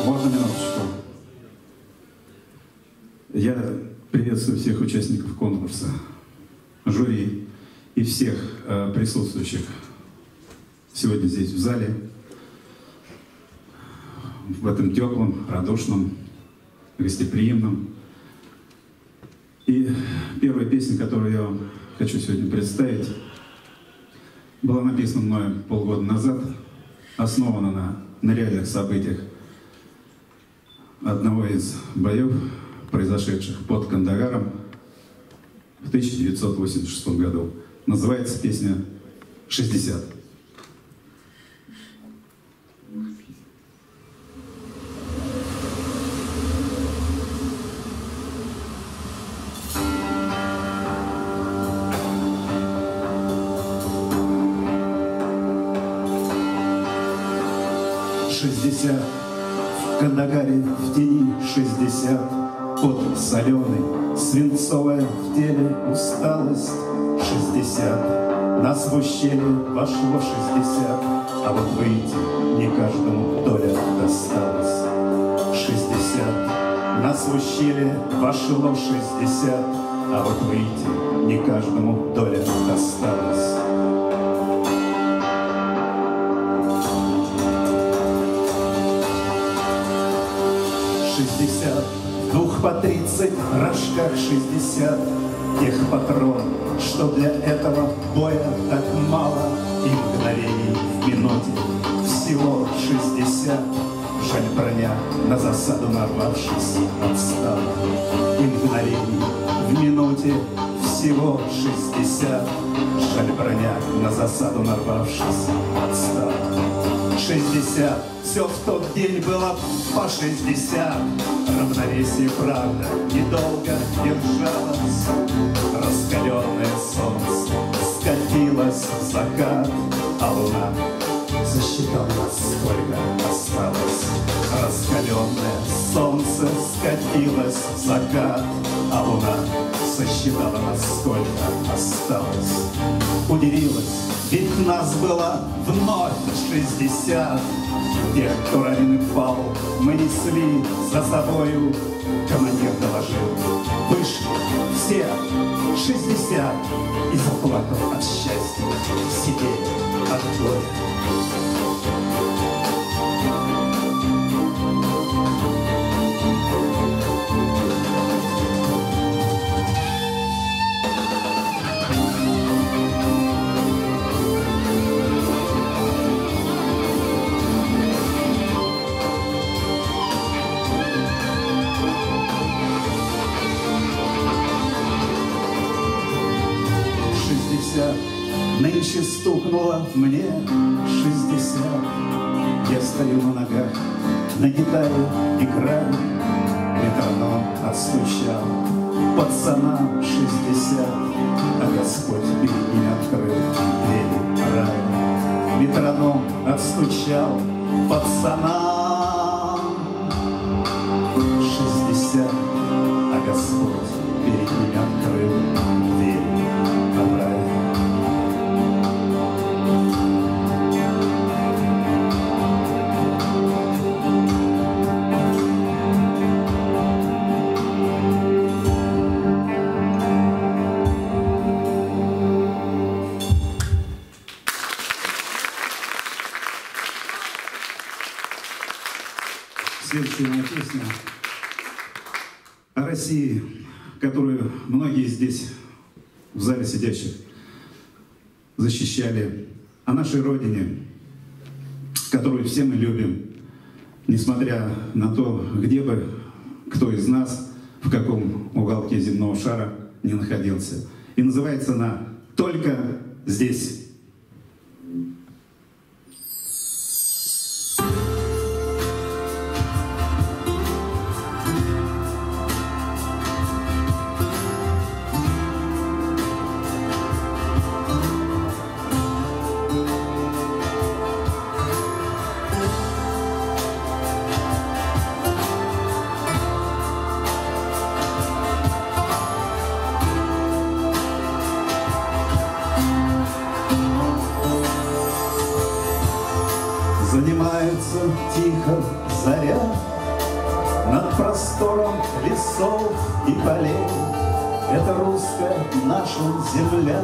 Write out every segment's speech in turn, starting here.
Можно минуточку? Я приветствую всех участников конкурса, жюри и всех присутствующих сегодня здесь в зале, в этом теплом, радушном, гостеприимном. И первая песня, которую я вам хочу сегодня представить, была написана мной полгода назад, основана на реальных событиях одного из боев, произошедших под Кандагаром в 1986 году. Называется песня «60». 60 в Кандагаре в тени, 60 пот соленый, свинцовая в теле усталость, 60 нас в ущелье вошло 60, а вот выйти не каждому доля досталась. 60 нас в ущелье вошло 60, а вот выйти не каждому доля досталась. 60, в 2 по 30 рожках 60, тех патрон, что для этого боя так мало, и мгновений в минуте всего 60. Жаль, броня на засаду нарвавшись отстала, и мгновений в минуте всего 60. Жаль, броня на засаду нарвавшись отстала. 60, все в тот день было по 60. Равновесие, правда, недолго держалось. Раскаленное солнце скатилось в закат, а луна засчитала, сколько осталось. Раскаленное солнце скатилось в закат, а луна сосчитала, насколько осталось. Удивилась, ведь нас было вновь 60. Тех, кто ранен и пал, мы несли за собою. Командир доложил: вышли все 60. И заплакал от счастья, сидели от горя. 60, нынче стукнуло мне 60. Я стою на ногах, на гитаре играю, метроном отстучал пацанам 60, а Господь перед ними открыл двери рая. Метроном отстучал пацанам 60, а Господь перед ними открыл двери рая. Следующая моя песня о России, которую многие здесь, в зале сидящих, защищали, о нашей Родине, которую все мы любим, несмотря на то, где бы кто из нас, в каком уголке земного шара не находился. И называется она «Только здесь». Занимается тихо заря над простором лесов и полей. Это русская наша земля,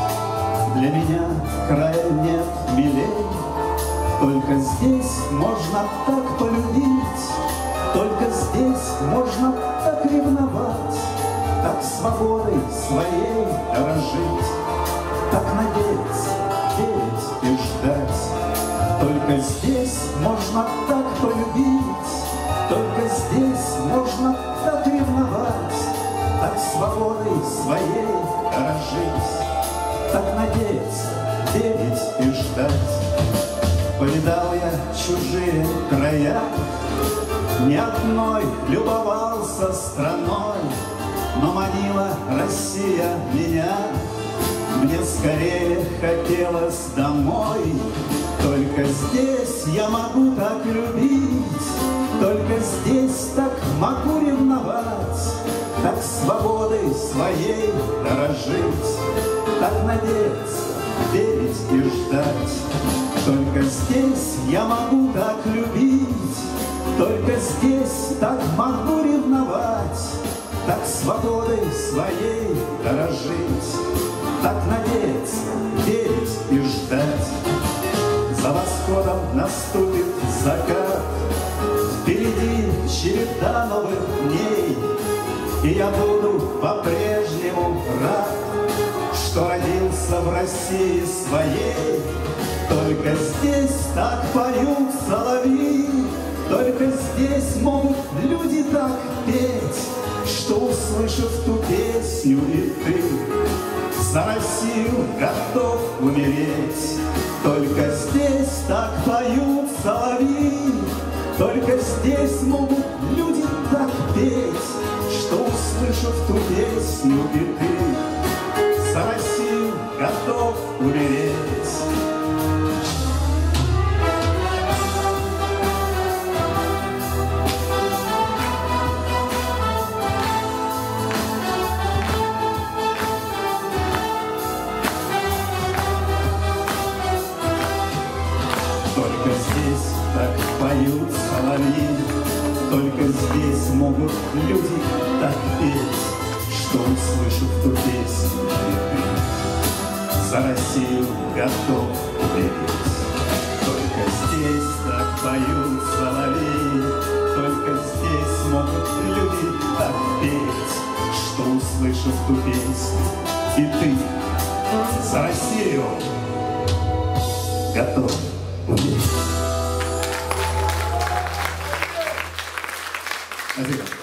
для меня края нет милей. Только здесь можно так полюбить, только здесь можно так ревновать, так свободой своей дорожить, так надеяться, верить и ждать. Только здесь можно так полюбить, только здесь можно так ревновать, так свободой своей дорожить, так надеяться, верить и ждать. Повидал я чужие края, ни одной любовался страной, но манила Россия меня, мне скорее хотелось домой. Только здесь я могу так любить, только здесь так могу ревновать, так свободой своей дорожить, так надеяться, верить и ждать. Только здесь я могу так любить, только здесь так могу ревновать, так свободой своей дорожить, так надеяться, верить и ждать. За восходом наступит закат, впереди череда новых дней, и я буду по-прежнему рад, что родился в России своей. Только здесь так поют соловьи, только здесь могут люди так петь, что, услышав ту песню, и ты за Россию готов умереть. Только здесь так поют соловьи, только здесь могут люди так петь, что, услышав ту песню, и ты за Россию готов умереть. Только здесь так поют соловьи, только здесь могут люди так петь, что, услышав ту песню, за Россию готов умереть. Только здесь так поют соловьи, только здесь могут люди так петь, что, услышав ту песню, и ты за Россию готов умереть. Спасибо.